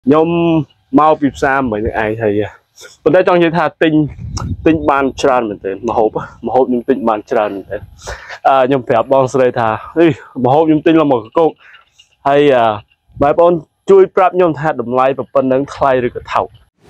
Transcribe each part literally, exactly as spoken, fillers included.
nhom mau bịp xa mấy người ai thầy vấn đề trong như tha tinh tinh ban tràn mình tên mà hộp mà hộp những tinh ban tràn mình tên à nhom phép bong sợi thà đi mà hộp những tinh là một câu hay à bài bon chui prap nhom thà đầm lai và phân nắng thay được cái thầu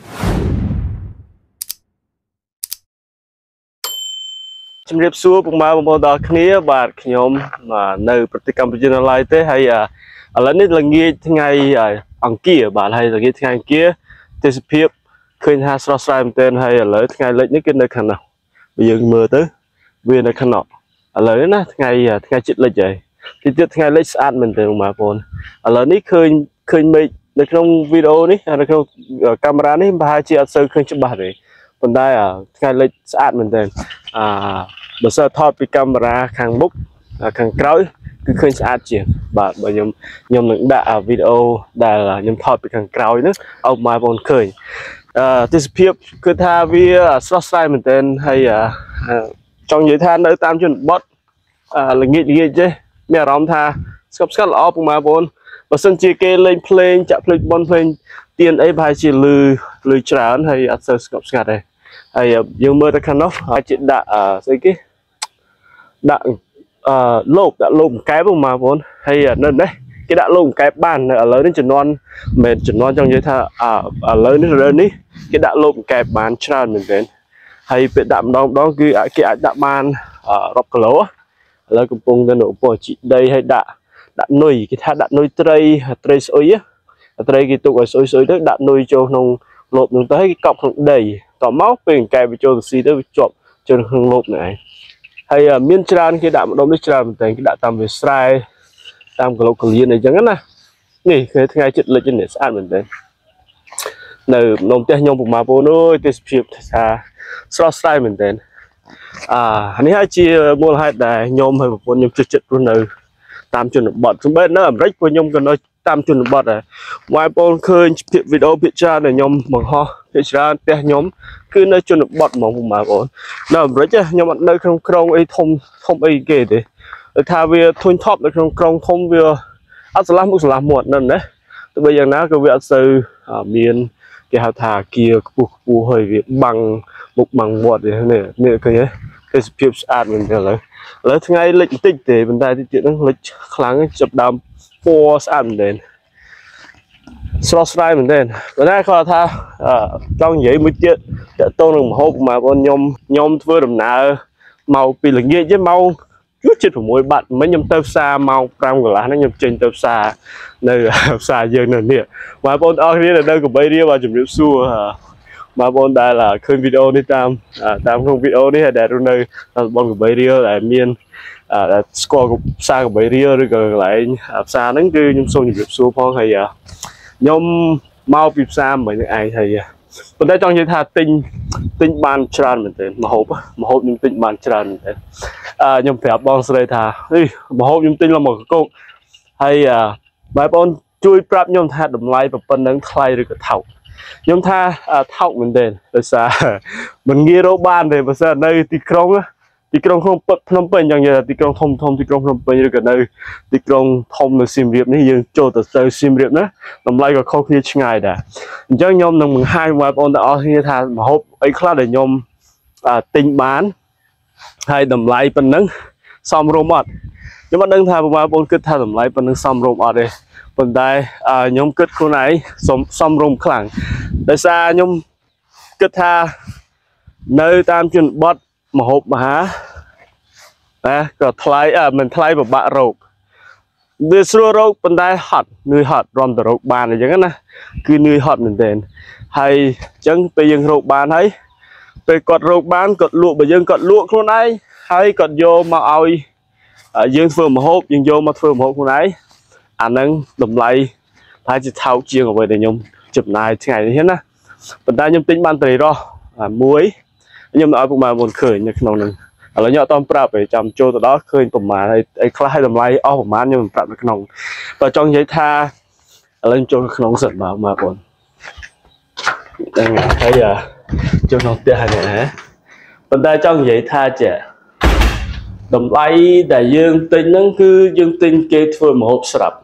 chấm điệp xua cùng mà một đó kia và nhom mà nơiประเทศกัมพูชาอะไรเต้ให้อ่าอะไรนี่là nghe ngày ăn kia bạn hay là nghe ngày kia thì phép khơi ha so sánh tên hay là lấy ngày lấy những cái nơi khăn nào bây giờ mưa tới viên nơi khăn nọ lấy nó ngày ngày chích lấy vậy thì tiếp ngày lấy ăn mình từ mà phone lấy ní khơi khơi mấyในក្នុងវីដេអូនេះនៅក្នុងកាមេរ៉ានេះប្រហែលជាអត់សូវឃើញច្បាស់ទេប៉ុន្តែថ្ងៃលេខស្អាតមែនទែនអាបើសិនថតពីកាមេរ៉ាខាងមុខខាងក្រោយគឺឃើញស្អាតជាងបាទបើខ្ញុំខ្ញុំនឹងដាក់វីដេអូដែលខ្ញុំថតពីខាងក្រោយហ្នឹងឲ្យបងប្អូនឃើញអឺទេសភាពគឺថាវាស្រស់ស្រាយមែនទែនហើយចង់និយាយថានៅតាមជនបទល្ងាចល្ងាចទេមានអារម្មណ៍ថាស្កប់ស្កល់ល្អបងប្អូនបើសិនជាគេលេងភ្លេងចាក់ភ្លេងបនភ្លេងទៀនអីប្រហែលជាលឺលឺច្រើនហើយអត់សូវស្កប់ស្ងាត់ទេហើយយើងមើលទៅខាងនោះអាចជាដាក់ស្អីគេដាក់អឺលោកដាក់លោកកែបបងប្អូនហើយនៅនេះគេដាក់លោកកែបបាននៅឥឡូវនេះជំនាន់មិនជំនាន់ចង់និយាយថាឥឡូវនេះរើនេះគេដាក់លោកកែបបានច្រើនមែនទែនហើយពេលដាក់ម្ដងម្ដងគឺគេអាចដាក់បានរាប់គីឡូឥឡូវកំពុងទៅនៅពោះជីដីហើយដាក់ដាក់នុយគេថាដាក់នុយត្រីត្រីស្អុយត្រីគេទុកឲ្យស្អុយស្អុយទៅដាក់នុយចូលក្នុងលបនោះទៅហើយគេកប់ក្នុងដីតមកពេលកែវាចូលទៅស៊ីទៅវាជាប់ចូលក្នុងលបនេះឯងហើយមានច្រើនគេដាក់ម្ដុំនេះច្រើនមែនតើគេដាក់តាមវាស្រែតាមកលុកកលៀនអីចឹងណានេះគឺថ្ងៃចិត្តលិចនេះស្អាតមែនតើនៅនំផ្ទះខ្ញុំពុកម៉ាបងប្អូនអើយទេសភាពថាស្រស់ស្រាយមែនតើអានេះហើយជាមូលហេតុដែលខ្ញុំហើយប្រពន្ធខ្ញុំជិះចិត្តរស់នៅតាមជនបទសម្បត្តិនៅអាមេរិកពួកខ្ញុំក៏នៅតាមជនបទដែរបងប្អូនឃើញវីដេអូភាគច្រើនដែលខ្ញុំបង្ហោះភាគច្រើនផ្ទះខ្ញុំគឺនៅជនបទហ្មងបងប្អូននៅអាមេរិកខ្ញុំអត់នៅក្នុងក្រុងអីធំធំអីគេទេថាវាធុញថប់នៅក្នុងក្រុងធំវាអត់ឆ្លាស់មុខឆ្លាស់មាត់นั่นណាទោះបីយ៉ាងណាក៏វាអត់សូវមានគេហៅថាគៀខ្ពស់ខ្ពស់ហើយវាបាំងមុខបាំងមាត់នេះនេះឃើញទេទេសភាពស្អាតមែនទេឥឡូវឥឡូវថ្ងៃលិចបន្តិចទេប៉ុន្តែទីទៀតហ្នឹងលិចខ្លាំងចាប់ដើមពណ៌ស្អាតមែនទេស្រស់ស្រាយមែនទេប៉ុន្តែគាត់ថាចង់និយាយមួយទៀតតើតោនឹងមហូបមកបងខ្ញុំខ្ញុំធ្វើដំណើរមកពីល្ងាចទេមកជួជិត៦បាត់មិញខ្ញុំទៅផ្សារមក5កន្លះហ្នឹងខ្ញុំចេញទៅផ្សារនៅផ្សារយើងនៅនេះបងប្អូនអរគ្នានៅកបីរៀបជំរាបសួរបងប្អូនដែលឃើញវីដេអូនេះតាមតាមក្នុងវីដេអូនេះដែលនៅតាមបងកបីរៀលដែលមានស្គាល់ផ្សារកបីរៀលឬក៏កន្លែងផ្សារហ្នឹងគឺខ្ញុំសូមជម្រាបសួរផងហើយខ្ញុំមកពីផ្សារមិននឹងឯងហើយប៉ុន្តែចង់និយាយថាទិញទិញបានច្រើនមែនទែនម្ហូបម្ហូបខ្ញុំទិញបានច្រើនមែនទែនខ្ញុំប្រាប់បងស្រីថាម្ហូបខ្ញុំទិញឡើងមកកោកហើយបងប្អូនជួយប្រាប់ខ្ញុំថាតម្លៃប៉ុណ្ណឹងថ្លៃឬក៏ថោកខ្ញុំថាថោកមែនទេដោយសារមិនងាយរកបានទេបើសិននៅទីក្រុងទីក្រុងក្នុងភ្នំពេញយ៉ាងនិយាយទីក្រុងធំធំទីក្រុងភ្នំពេញឬក៏នៅទីក្រុងធំនៅសៀមរាបនេះយើងចូលទៅទៅសៀមរាបណាតម្លៃក៏ខុសគ្នាឆ្ងាយដែរអញ្ចឹងខ្ញុំនឹងបង្ហាញបងប្អូនទាំងអស់គ្នាថាម្ហូបអីខ្លះដែលខ្ញុំទិញបានហើយតម្លៃប៉ុណ្ណឹងសមរម្យអត់ខ្ញុំអត់ដឹងថាបងប្អូនគិតថាតម្លៃប៉ុណ្ណឹងសមរម្យអត់ទេប៉ុន្តែខ្ញុំគិតខ្លួនឯងសមរម្យខ្លាំងដោយសារខ្ញុំគិតថានៅតាមជនបទម្ហូបមហាណាក៏ថ្លៃមិនថ្លៃពិបាករកវាស្រួលរកប៉ុន្តែហត់នឿយហត់រំទៅរកបានអញ្ចឹងណាគឺនឿយហត់មែនទែនហើយអញ្ចឹងពេលយើងរកបានហើយពេលគាត់រកបានគាត់លក់បើយើងគាត់លក់ខ្លួនឯងហើយគាត់យកមកឲ្យយើងធ្វើម្ហូបយើងយកមកធ្វើម្ហូបខ្លួនឯងអាហ្នឹងតម្លៃថាជាថោកជាងអ្វីដែលខ្ញុំចំណាយថ្ងៃនេះណាប៉ុន្តែខ្ញុំទិញបានត្រីរ៉ស់មួយខ្ញុំឲ្យពុកម៉ែបងប្អូនឃើញនៅក្នុងហ្នឹងឥឡូវខ្ញុំអត់តន់ប្រាប់ទេចាំចូលទៅដល់ឃើញប្រមាណហើយអីខ្លះឲ្យតម្លៃអស់ប្រមាណខ្ញុំប្រាប់នៅក្នុងបើចង់និយាយថាឥឡូវចូលក្នុងសិតបាទបងប្អូនហ្នឹងហើយចូលក្នុងផ្ទះហើយណាប៉ុន្តែចង់និយាយថាចេះតម្លៃដែលយើងទិញហ្នឹងគឺយើងទិញគេធ្វើម្ហូបស្រាប់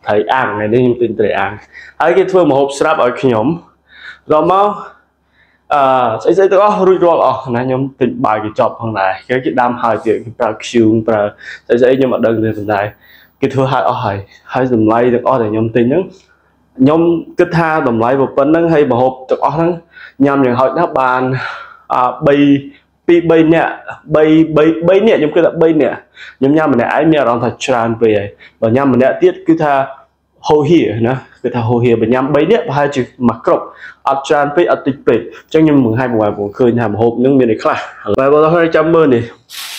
thầy ăn này đi tin thầy ăn hai cái thưa một hộp sáp ở khi nhóm rồi mau à sẽ sẽ có rủi ro ở này nhóm tin bài cái chọc hôm nay cái cái đam hai chuyện cái bao siêu và sẽ sẽ nhưng mà đơn thì này cái thứ hai ở hai hai dùm lay được ở để nhóm tin nhá nhóm kết tha dùm lay một vấn năng hay một hộp được ở năng nhằm những hỏi nó bàn à bay pi bay nè bay bay bay nè nhóm cái là bay nè nhóm nhằm mình này ai mẹ đang thật tràn về và nhằm mình đã tiết cứ tha hồ hiệp nữa cứ tha hồ hiệp và nhằm bay nè và hai chữ mặc cọc ắt tràn về ắt tịch về trong những mùng hai mùng hai mùng khơi làm hộp những miền này khác và bao hơi trăm mươi này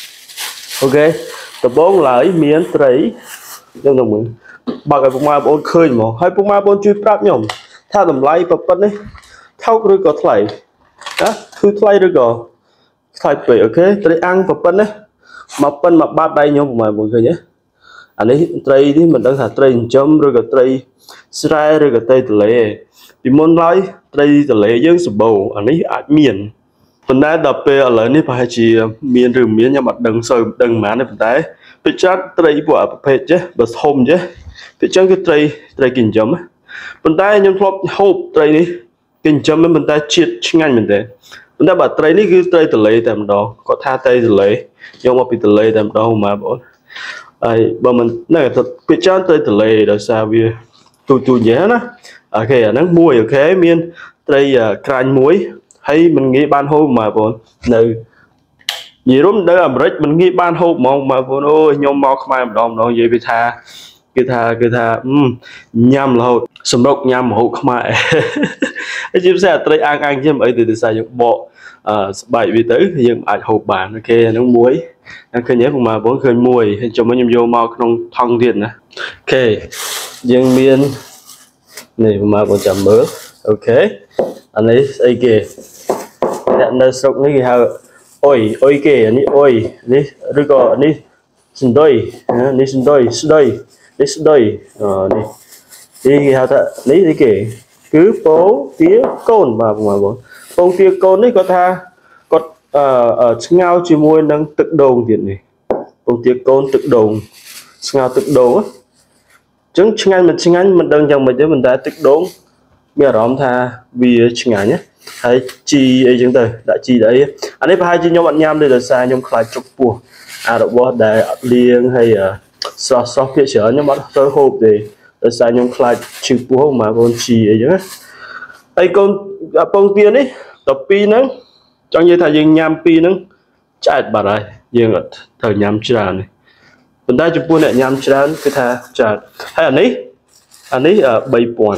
ok tập bốn lại miếng tấy trong đồng mình bà cái mùng hai bốn khơi mà hai mùng hai bốn chui prap nhom tha tầm lay và phân đấy thao rồi có thay đó cứ thay rồi có thay về ok tây ăn và phân đấy mà phân mà ba đây nhom mà mọi người nhé anh ấy tây thì mình đang thả tây chấm rồi có tây sài rồi có tây tây thì môn lái tây tây dương sụp bầu anh ấy ăn miền phần này đập về ở lại này phải chỉ miền rừng miền nhà mặt đằng sờ đằng má này phần đấy bị chát tây của phải chứ bớt hôm chứ bị chát cái tây tây kinh chấm phần tay nhom flop hộp tây đi kinh chấm mình tay chiết ngay mình thế mình ta bảo tây này cứ tây tây tầm đó có tha tây tây nhưng mà bị tây tầm đó mà bọn ai bọn mình này thật bị chát tây tây là sao vì tụi tụi nhé đó ok nó muối ok miền tây canh muối hay mình nghĩ ban hôm mà bọn nơi gì đúng đây là mình nghĩ ban hôm mong mà bọn ôi nhom mọc mai một đồng đó vậy bị tha cứ tha cứ tha um, nhầm là hột sầm độc nhầm hột không ai chim xe tây ăn ăn chứ mấy từ từ xa dụng bộ bảy vì tới nhưng ai hộp bản ok nó muối anh khơi nhớ cùng mà bốn khơi muối cho mấy nhom vô mau không thong tiền nè ok dương miên này mà còn chậm bớt ok anh ấy ấy kìa nhận nơi sốc này kìa ôi ôi kìa anh ấy ôi đi rồi có anh ấy xin đôi anh ấy xin đôi xin đôi đi đây ờ đi đi hả ta lấy đi kể cứ phố tía côn và ngoài bốn phong tía côn đấy có tha có ở ngao chỉ môi đang tự đồn tiền này phong tía côn tự đồn ngao tự đồn á chứng chừng anh mình chừng anh mình đang dòng mình chứ mình đã tự đồn bây giờ ông tha vì chừng anh nhé hay chi ấy chúng ta đã chi đấy anh ấy hai chi nhau bạn nhâm đây là sao nhau khai chụp bùa à độ bùa để liên hay so so phía trở nhưng mà tôi hộp để để sai nhung khai chữ búa mà con chỉ ấy chứ đây con bông tiền ấy tập pi nữa trong như thầy dương nhám pi nữa chạy bà đây dương ở thời nhám trà này phần đây chụp búa này nhám trà cái thà trà hay anh ấy anh ấy ở bay buồn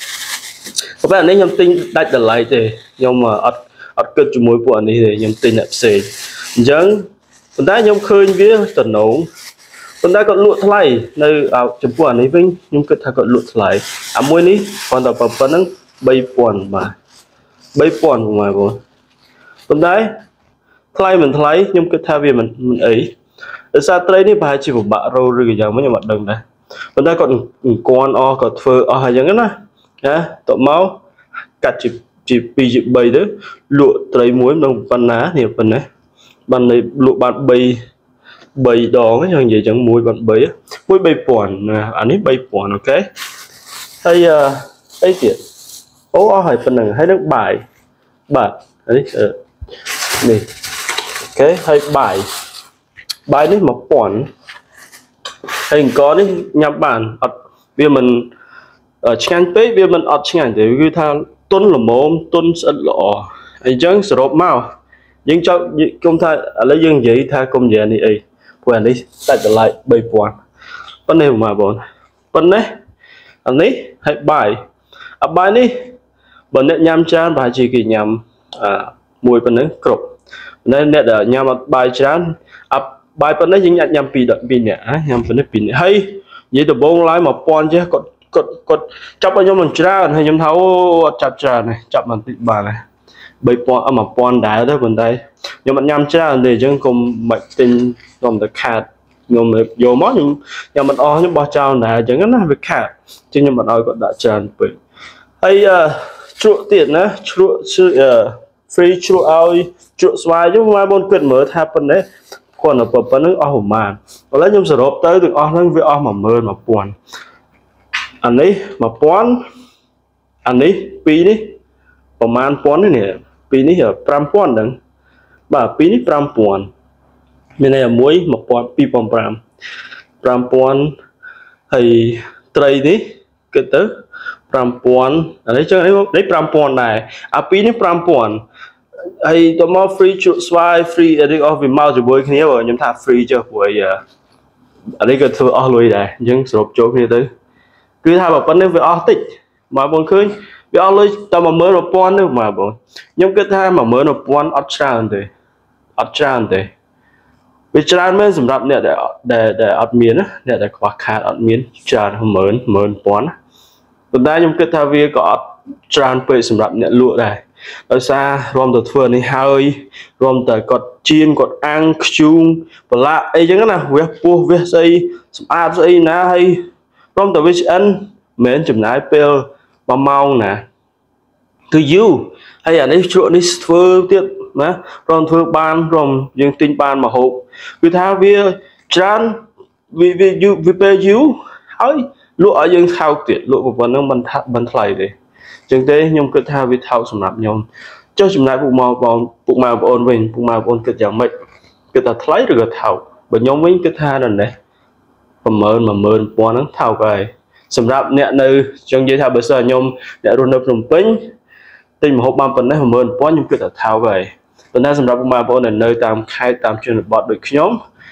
các bạn ấy nhắm tinh đặt là lại thì nhưng mà ở ở cái chụp mối buồn này thì nhắm tinh lại xề chẳng phần đây nhắm khơi với tận nấu còn đã còn lụa thay nơi áo chụp quần ấy vinh nhưng cứ thay còn lụa thay à môi ní còn tập tập vẫn đang bay quần mà bay quần mà rồi còn đấy thay mình thay nhưng cứ thay vì mình mình ấy ở xa đây ní bài chỉ một bạ râu rồi giờ mới như mặt đằng này còn đây còn con o còn phơ o hay giống đó nhá tụ máu cắt chỉ chỉ pi chỉ bay đấy lụa lấy muối đồng phần ná nhiều phần đấy bàn này lụa bàn bay bay đỏ cái như vậy chẳng mùi bạn bay mùi bay buồn anh ấy bay buồn ok hay ấy chuyện ố hỏi phần này hay nước bài bạn ấy này ok hay bài bài đấy một buồn hình có đấy nhắm bản vì mình ở trên page vì mình ở trên thì cứ tha tuân là mồm tuân sẵn lọ anh chẳng sợ rộp mau nhưng cho công thay lấy dân vậy tha công giờ này ấy quen đi đặt lại bảy buồn vấn đề mà bọn vấn đấy anh ấy hãy bài à bài đi bọn nét nhám chán bài chỉ kỳ nhằm à mùi phần đấy cột nên nét ở nhằm bài chán à bài phần đấy những nhặt nhằm pì đợt pì nè nhằm phần đấy pì nè hay vậy tụi bông lái một con chứ cột cột cột chắp vào nhau mình chán hay nhắm tháo chặt chán này chắp bằng tịt bà này bảy pon ở một pon đá đó bên đây nhưng mà nhắm cha để chân cùng mạch tình gồm được khát gồm được vô món nhưng nhà mình o những bao trao là chẳng nó bị khát chứ nhưng mà nói còn đã tràn bị hay chuột tiền á chuột sự free chuột ao chuột xoay chứ mai bon quyền mở tháp bên đấy còn ở bậc bên nó o mà có lẽ nhung sờ rộp tới được o nó với o mà mơ mà buồn anh ấy mà pon anh ấy pi điประมาณ pon នេះពីនេះ five pon ហ្នឹងបាទពីនេះ five pon មានន័យមួយ one pon two pon five five pon ហើយត្រីនេះគិតទៅ five pon អានេះចឹងនេះនេះ five pon ដែរអាពីនេះ five pon ហើយតមក free ជ្រក់ស្វាយ free អីអស់វាមកជាមួយគ្នាបើខ្ញុំថា free ចុះព្រោះអីអានេះក៏ធ្វើអស់លុយដែរអញ្ចឹងសរុបចូលគ្នាទៅគឺថាបើប៉ុណ្្នេះវាអស់តិចមកបងឃើញវាអស់លុយតែ one thousand ទៅមកបងខ្ញុំគិតថា one thousand អត់ច្រើនទេអត់ច្រើនទេវាច្រើនមែនសម្រាប់អ្នកដែលដែលអត់មានណាអ្នកដែលខ្វះខាតអត់មានច្រើន one thousand ប៉ុន្តែខ្ញុំគិតថាវាក៏អត់ច្រើនពេកសម្រាប់អ្នកលក់ដែរដោយសាររំទៅធ្វើនេះហើយរំតែគាត់ជៀនគាត់អាំងខ្ជូងប្រឡាក់អីចឹងណាវះពោះវះស្អីសម្អាតស្អីណាហើយរំតែវាឆ្អិនមិនមែនចំណាយពេលoneម៉ោងណាគឺយូរហើយអានេះជ្រក់នេះធ្វើទៀតណារំធ្វើបានរំយើងទិញបានមកហូបគឺថាវាច្រើនវាវាយូរវាពេលយូរហើយលក់ឲ្យយើងថោកទៀតលក់ប៉ុណ្ណឹងមិនថាមិនថ្លៃទេចឹងទេខ្ញុំគិតថាវាថោកសម្រាប់ខ្ញុំចុះចំណាយពុកម៉ែបងពុកម៉ែបងប្អូនវិញពុកម៉ែបងប្អូនគិតយ៉ាងម៉េចគិតថាថ្លៃឬក៏ថោកបើខ្ញុំវិញគិតថាដល់នេះប្រមាណ one thousand ហ្នឹងថោកហើយសម្រាប់អ្នកនៅចឹងនិយាយថាបើសិនខ្ញុំអ្នករស់នៅភ្នំពេញទិញម្ហូបបានប៉ុណ្ណេះ one thousand ខ្ញុំគិតថាថោកហើយប៉ុន្តែសម្រាប់ពុកម៉ែបងប្អូនដែលនៅតាមខេត្តតាមជនបទដូចខ្ញុំ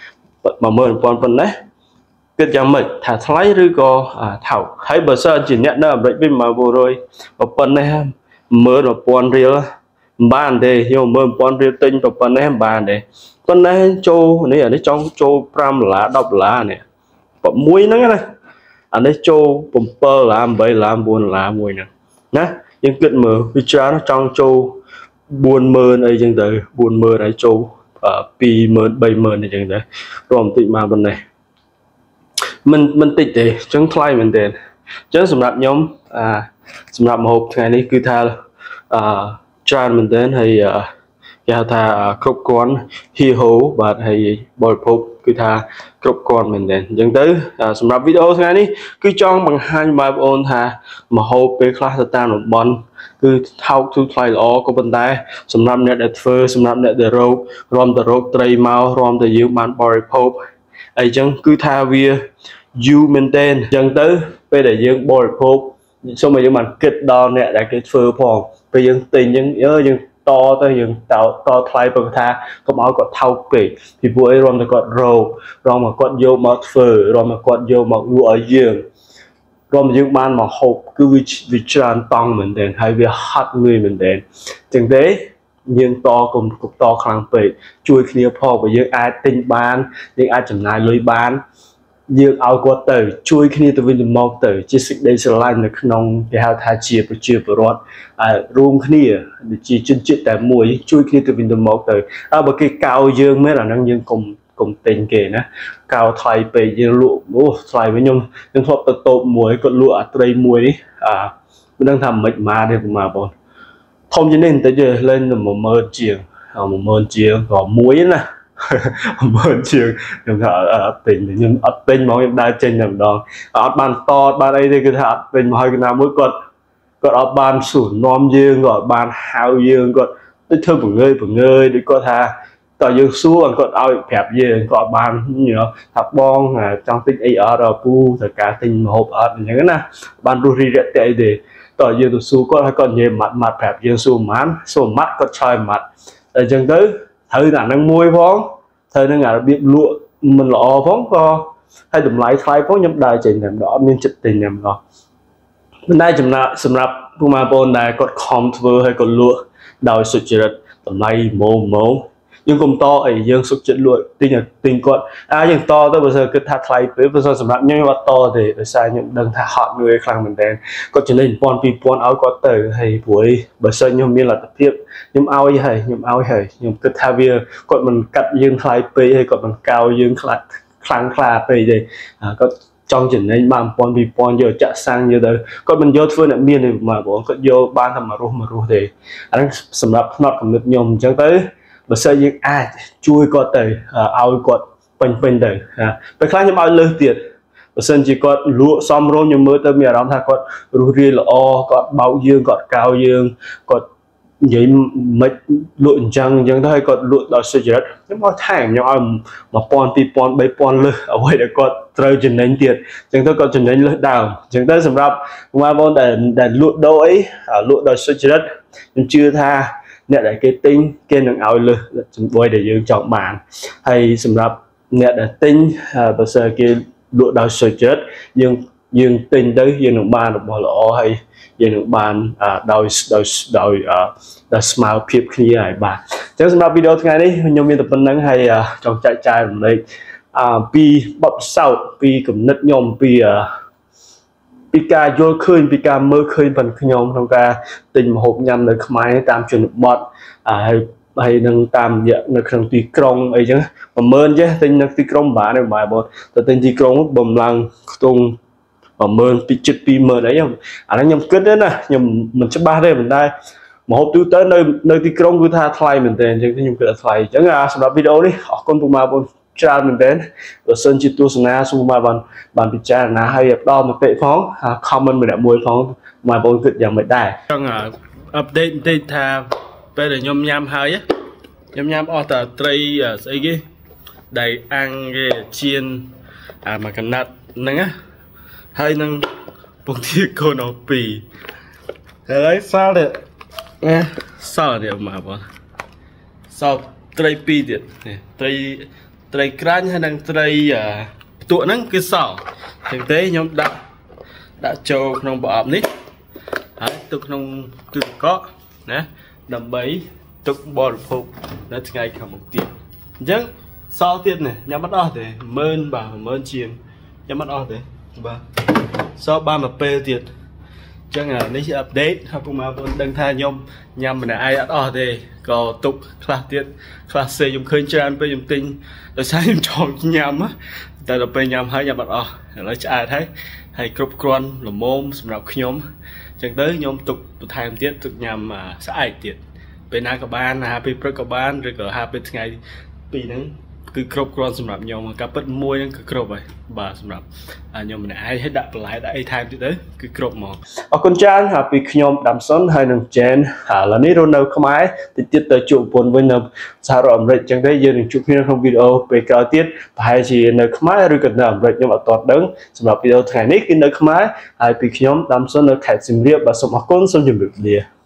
one thousand ប៉ុណ្ណេះគិតយ៉ាងម៉េចថាថ្លៃឬក៏ថោកហើយបើសិនជាអ្នកនៅអាមេរិកវិញមកbốn trămប៉ុណ្ណេះ one thousand រៀលមិនបានទេខ្ញុំ one thousand រៀលទិញប៉ុណ្ណេះមិនបានទេប៉ុន្តែចូលនេះអានេះចង់ចូលfiveដុល្លារtenដុល្លារនេះមួយហ្នឹងណាអានេះចូលsevenដុល្លារeightដុល្លារfourដុល្លារមួយហ្នឹងណាយើងគិតមើលវាច្រើនចង់ចូលfour thousandអីចឹងទៅfour thousandហើយចូលtwo thousand three thousandអីចឹងទៅរំតិចមកប៉ុណ្ណេះមិនមិនតិចទេអញ្ចឹងថ្លៃមែនទេអញ្ចឹងសម្រាប់ខ្ញុំអាសម្រាប់ម្ហូបថ្ងៃនេះគឺថាអឺច្រើនមែនទេហើយគេហៅថាគ្រប់គ្រាន់ហ៊ីហូបាទហើយបរិភោគគឺថាគ្រប់គ្រាន់មែនទេអញ្ចឹងទៅសម្រាប់វីដេអូថ្ងៃនេះគឺចង់បង្ហាញបងប្អូនថាម្ហូបពេលខ្លះទៅតាមតំបន់គឺថោកទូថ្លៃល្អក៏ប៉ុន្តែសម្រាប់អ្នកដែលធ្វើសម្រាប់អ្នកដែលរករំទៅរកត្រីមករំទៅយើងបានបរិភោគអីចឹងគឺថាវាយូរមែនទែនអញ្ចឹងទៅពេលដែលយើងបរិភោគសូមឲ្យយើងបានគិតដល់អ្នកដែលគេធ្វើផងពេលយើងទិញអញ្ចឹងយើងតទៅយើងតតថ្លៃព្រោះថាកុំឲ្យគាត់ថោកពេកពីព្រោះអីរំតែគាត់រករំមកគាត់យកមកធ្វើរំមកគាត់យកមកលក់ឲ្យយើងរំយើងបានមកហូបគឺវាវាច្រើនតង់មែនទែនហើយវាហត់លឿនមែនទែនអញ្ចឹងទេយើងតកុំកុំតខ្លាំងពេកជួយគ្នាផងបើយើងអាចទិញបានយើងអាចចំណាយលុយបានយើងឲ្យគាត់ទៅជួយគ្នាទៅវិញទៅមកទៅជាសេចក្តីស្រឡាញ់នៅក្នុងគេហៅថាជាប្រជាពលរដ្ឋរួមគ្នាជាជនជាតិតែមួយជួយគ្នាទៅវិញទៅមកទៅហើយបើគេកោយើងមែនអាហ្នឹងយើងកុំកុំទិញគេណាកោថ្លៃពេកយើងលក់អូថ្លៃវិញខ្ញុំខ្ញុំធ្លាប់ទៅតូបមួយគាត់លក់អាត្រីមួយនេះអាមិនដឹងថាមិនម៉ាទេប្រហែលបងធំជាងនេះបន្តិចទេlênទៅone thousandជាងone thousandជាងក៏មួយណាone thousandជាងខ្ញុំថាអត់ទិញខ្ញុំអត់ទិញហ្មងខ្ញុំដើរចេញតែម្ដងអត់បានតបានអីទេគឺថាអត់ទិញមកហើយកណាមួយគាត់គាត់អត់បានសួរនាំយើងគាត់អត់បានហៅយើងគាត់ដូចធ្វើបង្ងើយបង្ងើយដូចគាត់ថាតើយើងសួរគាត់ឲ្យប្រាប់យើងគាត់អត់បានថាបងចង់ទិញអីអត់ពូត្រូវការទិញម្ហូបអត់អញ្ចឹងណាបានរស់រីរាក់ទាក់អីទេតើយើងទៅសួរគាត់ហើយគាត់និយាយម៉ាត់ម៉ាត់ប្រាប់យើងសួរម៉ានសួរម៉ាត់គាត់ឆ្លើយម៉ាត់តែអញ្ចឹងទៅត្រូវតែនឹងមួយផងត្រូវនឹងរបៀបលក់មិនល្អផងក៏ហើយតម្លៃថ្លៃផងខ្ញុំដើរចេញតែម្ដងអត់មានចិត្តទិញតែម្ដងមិនដែរចំណាក់សម្រាប់ពុកម៉ែបងប្អូនដែលគាត់ខំធ្វើហើយគាត់លក់ដោយសុចរិតតម្លៃម៉ូម៉ូយើងកុំតអីយើងសុខចិត្តលក់ទិញទិញគាត់អាយើងតទៅបើសិនគិតថាថ្លៃពេកបើសិនសម្រាប់ខ្ញុំអត់តទេដោយសារខ្ញុំដឹងថាហត់នឿយខ្លាំងមែនតើគាត់ចំណេញone thousand two thousandឲ្យគាត់ទៅហើយព្រួយបើសិនខ្ញុំមានលទ្ធភាពខ្ញុំឲ្យហើយខ្ញុំឲ្យហើយខ្ញុំគិតថាវាគាត់មិនកាត់យើងថ្លៃពេកហើយគាត់មិនកោយើងខ្លាក់ខ្លាំងខ្លាពេកទេគាត់ចង់ចំណេញបានone thousand two thousandយកចាក់សាំងយកទៅគាត់មិនយកធ្វើអ្នកមានទេបងប្អូនគាត់យកបានតែមករស់មករស់ទេអាហ្នឹងសម្រាប់ផ្នត់គំនិតខ្ញុំអញ្ចឹងទៅបើសិនយើងអាចជួយគាត់ទៅឲ្យគាត់ពេញពេញទៅពេលខ្លះខ្ញុំឲ្យលើសទៀតបើសិនជាគាត់លក់សំរុំខ្ញុំមើលទៅមានអារម្មណ៍ថាគាត់រស់រាយល្អគាត់បោកយើងគាត់កៅយើងគាត់និយាយមិនលក់អញ្ចឹងអញ្ចឹងទៅហើយគាត់លក់ដោយសុចរិតខ្ញុំមកថែមខ្ញុំឲ្យ1000 2000 3000លើសអ្វីដែលគាត់ត្រូវចំណេញទៀតអញ្ចឹងទៅគាត់ចំណេញលើសដើមអញ្ចឹងទៅសម្រាប់បងប្អូនដែលដែលលក់ដូរអីលក់ដោយសុចរិតខ្ញុំជឿថាអ្នកដែលគេទិញគេនឹងឲ្យលើសចំនួនដែលយើងចង់បានហើយសម្រាប់អ្នកដែលទិញបើសិនគេលក់ដោយសុចរិតយើងយើងទិញទៅយើងនឹងបានរបស់ល្អហើយយើងនឹងបានដោយដោយដោយដោយស្មើភាពគ្នាហើយបាទអញ្ចឹងសម្រាប់វីដេអូថ្ងៃនេះខ្ញុំមានតែប៉ុណ្្នឹងហើយចង់ចែកចាយរំលែកពីបទពិសោធន៍ពីគំនិតខ្ញុំពីពីការយល់ឃើញពីការមើលឃើញប៉ុនខ្ញុំក្នុងការទិញម្ហូបញ៉ាំនៅខ្មែរតាមជនបទហើយហើយនឹងតាមរយៈនៅក្នុងទីក្រុងអីចឹង10000ចេះទិញនៅទីក្រុងបានទេបាទបងទៅទិញទីក្រុងបំឡើងខ្ទង់10000ពីចិត្ត20000អីអានេះខ្ញុំគិតទេណាខ្ញុំមិនច្បាស់ទេប៉ុន្តែម្ហូបទូទៅនៅនៅទីក្រុងគឺថាថ្លៃមែនទែនអញ្ចឹងខ្ញុំគិតថាថ្លៃអញ្ចឹងសម្រាប់វីដេអូនេះអរគុណពុកម៉ែបងច្រើនមែនទែនបើសិនជាទស្សនាសូមបានបានពិចារណាហើយផ្ដល់មតិផង comment ម្នាក់មួយផងបងប្អូនគិតយ៉ាងម៉េចដែរចង់អាប់ដេតបន្តិចថាពេលដែលខ្ញុំញ៉ាំហើយខ្ញុំញ៉ាំអស់តែត្រីស្អីគេដែលអាំងគេជៀនអាមួយកណាត់ហ្នឹងណាហើយនឹងពងទាកូនអស់ពីរហើយសល់ទៅណាសល់ទៀតមកបងសល់ត្រីពីរទៀតនេះត្រីត្រីក្រាញ់ហើយនឹងត្រីផ្ទក់ហ្នឹងគឺសល់ចឹងទេខ្ញុំដាក់ដាក់ចូលក្នុងប្រអប់នេះហើយទុកក្នុងទូទឹកកកណាដើម្បីទុកបរិភោគនៅថ្ងៃខាងមុខទៀតអញ្ចឹងសល់ទៀតនេះញ៉ាំអត់អស់ទេ10000បាទ10000ជាងញ៉ាំអត់អស់ទេបាទសល់បានមួយពេលទៀតអញ្ចឹងនេះអាប់ដេតហើយពុកម៉ែបងប្អូនដឹងថាខ្ញុំញ៉ាំម្នាក់ឯងអត់អស់ទេក៏ទុកខ្លះទៀតខ្លះសេខ្ញុំឃើញច្រើនពេលខ្ញុំទិញដោយសារខ្ញុំចង់ញ៉ាំតែដល់ពេលញ៉ាំហើយញ៉ាំអត់អស់ឥឡូវឆ្អែតហើយហើយគ្រប់គ្រាន់ល្មមសម្រាប់ខ្ញុំអញ្ចឹងទៅខ្ញុំទុកបន្ថែមទៀតទុកញ៉ាំស្អែកទៀតពេលណាក៏បានអាហារពេលព្រឹកក៏បានឬក៏អាហារពេលថ្ងៃពីរហ្នឹងគឺគ្រប់គ្រាន់សម្រាប់ខ្ញុំការពិតមួយហ្នឹងគឺគ្រប់ហើយបាទសម្រាប់ខ្ញុំម្នាក់ឯងឲ្យដាក់បន្លែដាក់អីថែមទៀតទៅគឺគ្រប់ហ្មងអរគុណច្រើនពីខ្ញុំដាំសុនហើយនឹងជេនឥឡូវនេះរស់នៅខ្មែរតិចទៀតទៅជួបប្រពន្ធវិញនៅសហរដ្ឋអាមេរិកអញ្ចឹងទេយើងនឹងជួបគ្នាក្នុងវីដេអូពេលក្រោយទៀតប្រហែលជានៅខ្មែរឬក៏នៅអាមេរិកខ្ញុំអត់ទាន់ដឹងសម្រាប់វីដេអូថ្ងៃនេះគឺនៅខ្មែរហើយពីខ្ញុំដាំសុននៅខេត្តសៀមរាបបាទសូមអរគុណសូមជម្រាបលា